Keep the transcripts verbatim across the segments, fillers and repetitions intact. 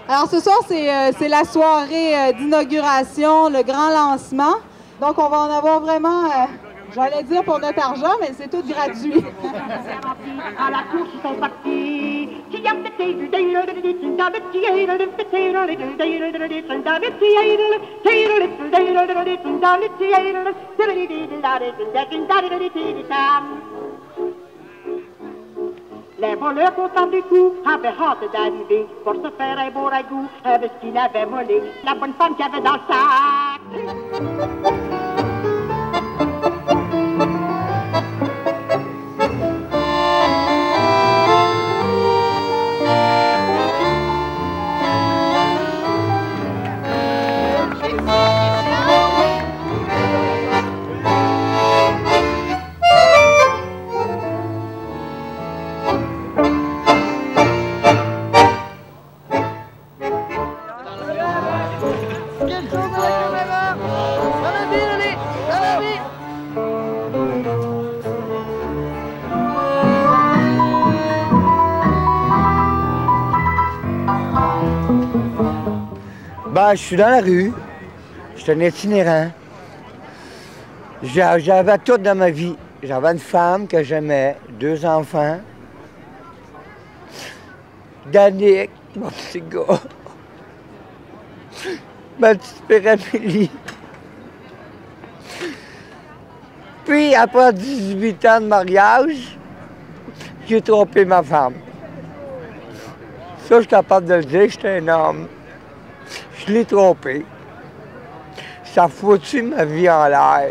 Alors ce soir, c'est euh, c'est la soirée euh, d'inauguration, le grand lancement. Donc on va en avoir vraiment, euh, j'allais dire pour notre argent, mais c'est tout gratuit. À la course, ils sont partis. Les voleurs contents du coup avaient hâte d'arriver pour se faire un beau ragoût avec ce qu'il avait volé, la bonne femme qu'il avait dans le sac. Ben, je suis dans la rue, je suis un itinérant. J'avais tout dans ma vie. J'avais une femme que j'aimais, deux enfants. Danick, mon petit gars. Ma petite Péramélie. Puis, après dix-huit ans de mariage, j'ai trompé ma femme. Ça, je suis capable de le dire, j'étais un homme. Je l'ai trompé. Ça a foutu ma vie en l'air.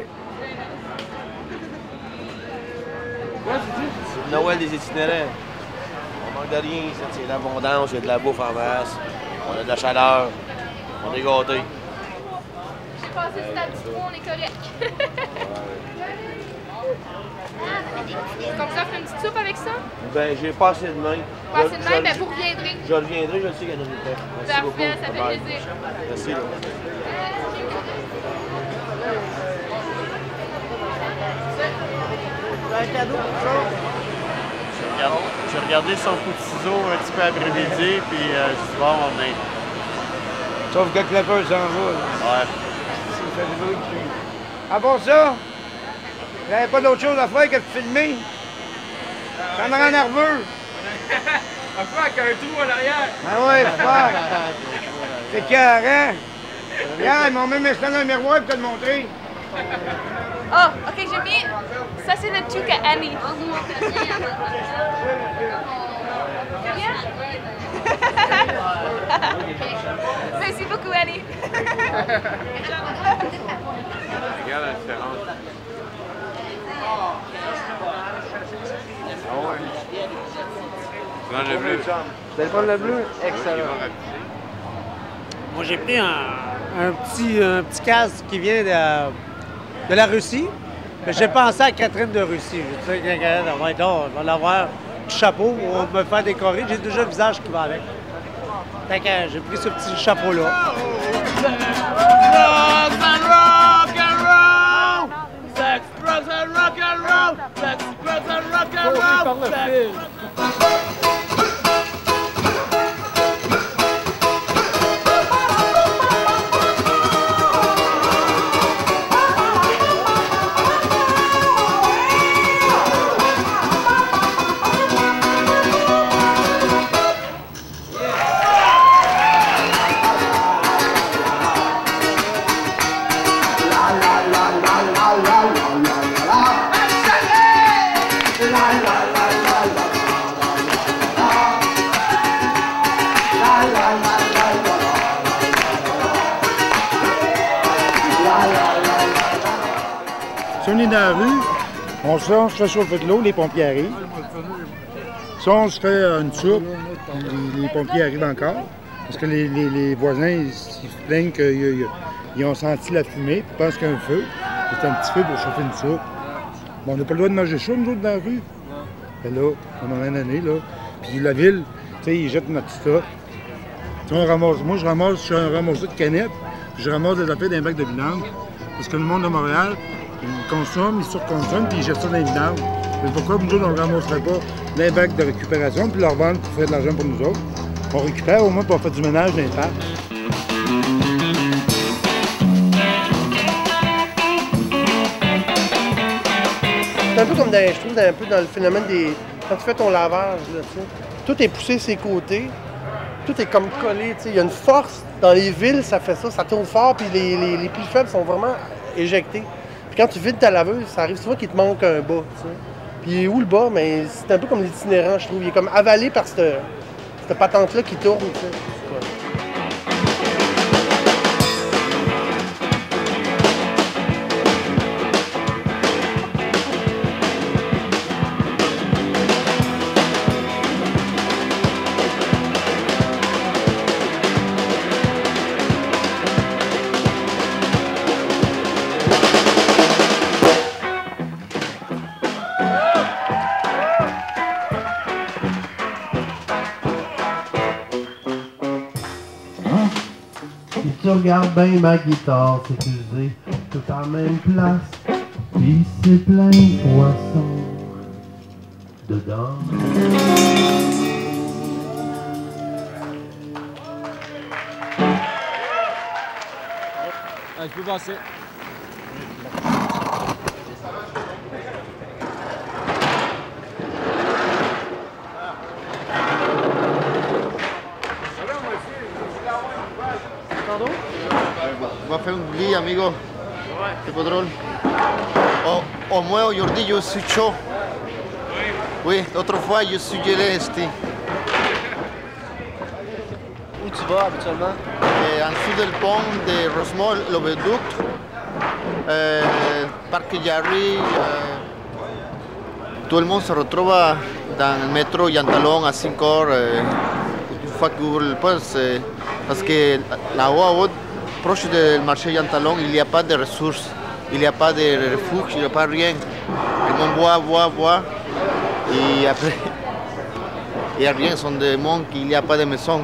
C'est le Noël des itinérants. On manque de rien, c'est l'abondance, il y a de la bouffe en masse, on a de la chaleur, on est gâtés. J'ai passé le stade du trou, on est correct. Comme ça, on fait une petite soupe avec ça? Ben, j'ai pas assez de main. Pas assez de main, ben vous reviendrez. Je reviendrai, je le sais qu'il y en a une tête. Merci beaucoup. Parfait, ça fait Bye. plaisir. Merci. Là. Un cadeau pour ça. J'ai regardé son coup de ciseau un petit peu après-midi, puis euh, je suis bon, on est. Sauf que Clapper s'en va. Ouais. Ça fait du bruit dessus. Ah bon, ça? Il n'y avait pas d'autre chose à faire que de filmer? Ça me rend nerveux. On fait avec un trou en arrière. Ah ouais, fuck. C'est carré. Regarde, ils m'ont même installé un miroir pour te le montrer. Oh, ok, j'ai mis. Ça, c'est le truc à Annie. Merci beaucoup, Annie. Regarde la différence. Ah ouais. Prends le bleu. Vous allez prendre le bleu? Excellent. Moi, j'ai pris un, un, petit, un petit casque qui vient de, de la Russie. J'ai pensé à Catherine de Russie. Je sais qu'elle va être là, on va l'avoir du chapeau, on va me faire décorer. J'ai déjà le visage qui va avec. Fait que j'ai pris ce petit chapeau-là. Drugs and rock and roll! Sex, drugs and rock and roll! Sex, drugs and rock and roll! Sex. Si on est dans la rue, on se, on se fait chauffer de l'eau, les pompiers arrivent. Si on se fait une soupe, les, les pompiers arrivent encore. Parce que les, les, les voisins, ils, ils se plaignent qu'ils ont senti la fumée, puis pensent qu'il y a un feu. C'est un petit feu pour chauffer une soupe. Bon, on n'a pas le droit de manger chaud, nous autres, dans la rue. Et là, pendant une année, là. Puis la ville, tu sais, ils jettent notre stuff. On ramasse, moi, je ramasse, je suis un ramasseur de canettes, puis je ramasse des affaires dans les bacs de vidange. Parce que le monde de Montréal, ils consomment, ils surconsomment, puis ils jettent ça dans les vidanges. Mais pourquoi nous autres, on ne ramasserait pas dans les bacs de récupération, puis leur vendre pour faire de l'argent pour nous autres? On récupère au moins pour faire du ménage dans les parcs. C'est un peu comme dans, je trouve, un peu dans le phénomène des... Quand tu fais ton lavage, là, tu sais, tout est poussé ses côtés, tout est comme collé, tu sais. Il y a une force. Dans les villes, ça fait ça, ça tourne fort, puis les, les, les plus faibles sont vraiment éjectés. Puis quand tu vides ta laveuse, ça arrive souvent qu'il te manque un bas, tu sais. Puis il est où le bas? Mais c'est un peu comme l'itinérant, je trouve. Il est comme avalé par cette, cette patente-là qui tourne, tu sais. Tu regardes bien ma guitare, c'est usé, tout en même place, pis c'est plein de poissons dedans. Ah, je peux passer. On va faire une grille, amigo. C'est pas drôle. Au, au moins aujourd'hui, je suis chaud. Oui, l'autre fois, je suis gelé, esti. Où tu vas habituellement? Et en dessous du pont de Rosemont, l'Oviaduct, euh, Parc Jarry. Euh, tout le monde se retrouve dans le métro Yantalon à cinq heures. Euh, une fois que ouvre le poste, euh, parce que là-haut, proche du marché Yantalon, il n'y a pas de ressources, il n'y a pas de refuge, il n'y a pas rien. Le monde boit, boit, boit, et après, il n'y a rien, ce sont des mondes, il n'y a pas de maison.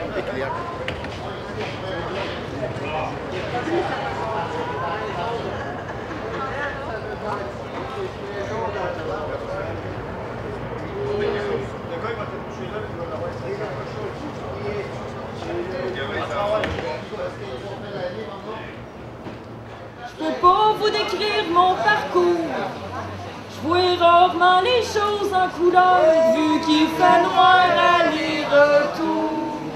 Je peux pas vous décrire mon parcours. Je vois rarement les choses en couleur, vu qu'il fait noir aller-retour.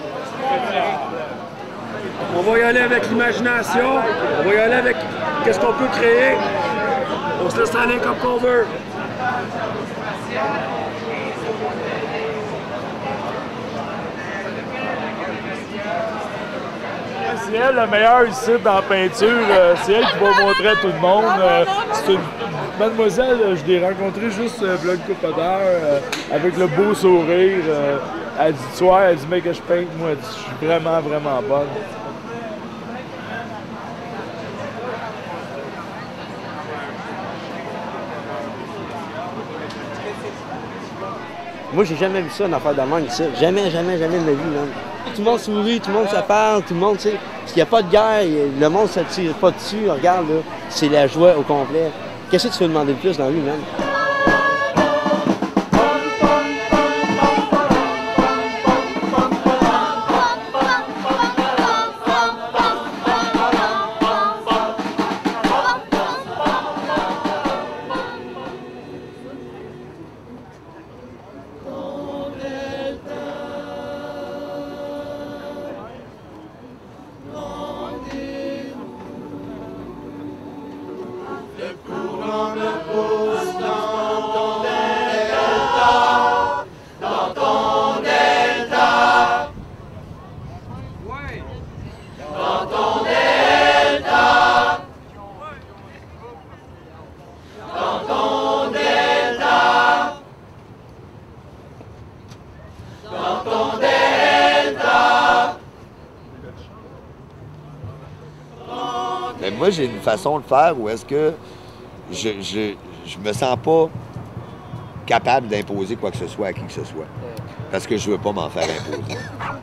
On va y aller avec l'imagination, on va y aller avec qu'est-ce qu'on peut créer. On se laisse aller comme qu'on veut. C'est elle la meilleure ici dans la peinture. C'est elle qui va montrer à tout le monde. C'est une mademoiselle, je l'ai rencontrée juste euh, une couple d'heures euh, avec le beau sourire. Euh, elle dit, tu vois, elle dit, mais que je peinte, moi, elle dit, je suis vraiment, vraiment bonne. Moi, j'ai jamais vu ça, une affaire de même, ça. Jamais, jamais, jamais de ma vie, même. Tout le monde sourit, tout le monde se parle, tout le monde, tu sais. Parce qu'il n'y a pas de guerre, le monde ne se tire pas dessus. Regarde, là, c'est la joie au complet. Qu'est-ce que tu veux demander de plus dans la vie, même? Mais moi, j'ai une façon de faire où est-ce que je, je, je me sens pas capable d'imposer quoi que ce soit à qui que ce soit. Parce que je veux pas m'en faire imposer.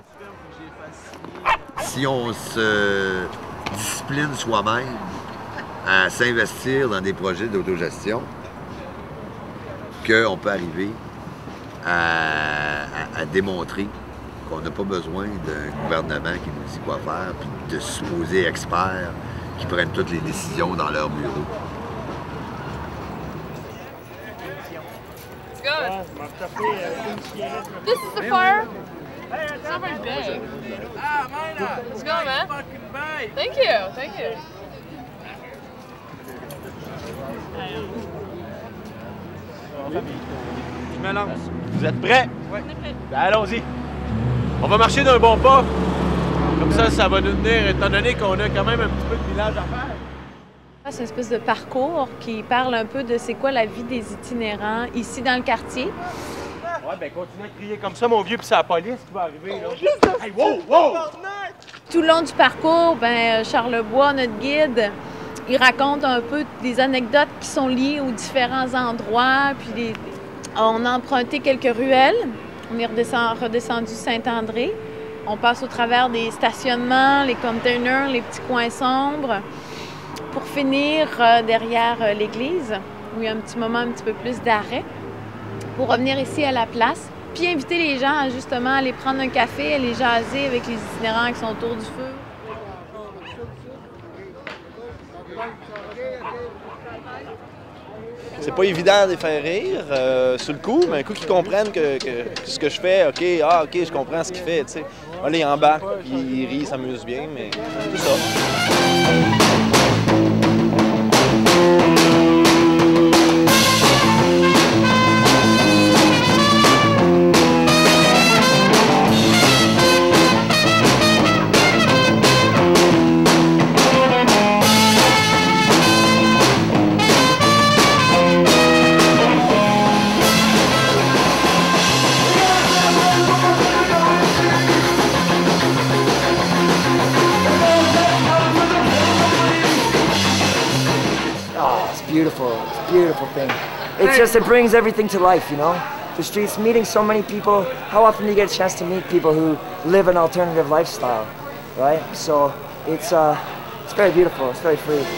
Si on se discipline soi-même à s'investir dans des projets d'autogestion, qu'on peut arriver à, à, à démontrer qu'on n'a pas besoin d'un gouvernement qui nous dit quoi faire, puis de supposés experts qui prennent toutes les décisions dans leur bureau. This is the fire. It's not very big. Let's go, man. Thank you, thank you. Je me lance. Vous êtes prêts? Oui. Ben, allons-y. On va marcher d'un bon pas. Comme ça, ça va nous tenir, étant donné qu'on a quand même un petit peu de village à faire. C'est une espèce de parcours qui parle un peu de c'est quoi la vie des itinérants ici dans le quartier. Ouais, ben continue à crier comme ça, mon vieux, puis c'est la police qui va arriver, là. Hey, wow, wow! Tout le long du parcours, ben Charles Bois, notre guide, il raconte un peu des anecdotes qui sont liées aux différents endroits. Puis les... on a emprunté quelques ruelles. On est redescend... redescendu Saint-André. On passe au travers des stationnements, les containers, les petits coins sombres, pour finir euh, derrière euh, l'église, où il y a un petit moment un petit peu plus d'arrêt, pour revenir ici à la place, puis inviter les gens à justement aller prendre un café, aller jaser avec les itinérants qui sont autour du feu. C'est pas évident de les faire rire euh, sur le coup, mais un coup qu'ils comprennent que, que, que ce que je fais, OK, ah, OK, je comprends ce qu'il fait, tu sais. Là, il embarque, puis il rit, il s'amuse bien, mais c'est ça. Beautiful, it's a beautiful thing. It's just, it brings everything to life, you know? The streets, meeting so many people. How often do you get a chance to meet people who live an alternative lifestyle, right? So it's, uh, it's very beautiful, it's very free.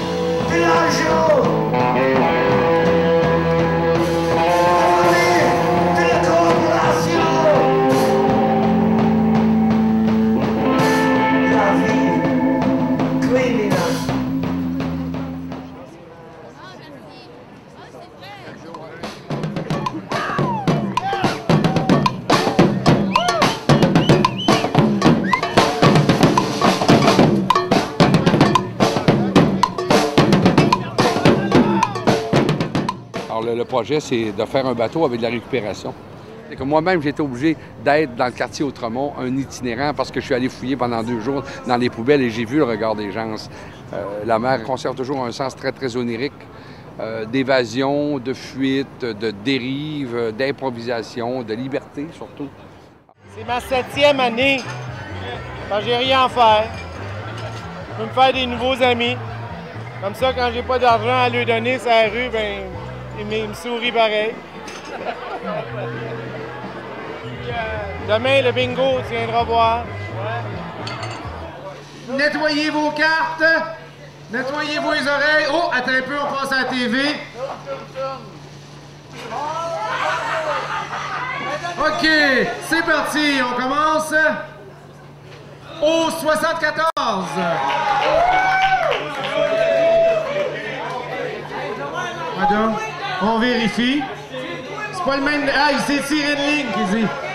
Le projet, c'est de faire un bateau avec de la récupération. C'est que moi-même, j'ai été obligé d'être dans le quartier Outremont, un itinérant, parce que je suis allé fouiller pendant deux jours dans les poubelles et j'ai vu le regard des gens. Euh, la mer conserve toujours un sens très, très onirique, euh, d'évasion, de fuite, de dérive, d'improvisation, de liberté surtout. C'est ma septième année. Quand j'ai rien à faire, je peux me faire des nouveaux amis. Comme ça, quand j'ai pas d'argent à lui donner sur la rue, ben il me sourit pareil. Puis, euh, demain, le bingo, tu viendras voir. Ouais. Nettoyez vos cartes. Nettoyez vos oreilles. Oh, attends un peu, on passe à la T V. OK, c'est parti. On commence au soixante-quatorze. Madame. On vérifie. C'est pas le même... Ah, il s'est tiré de ligne, qu'il dit.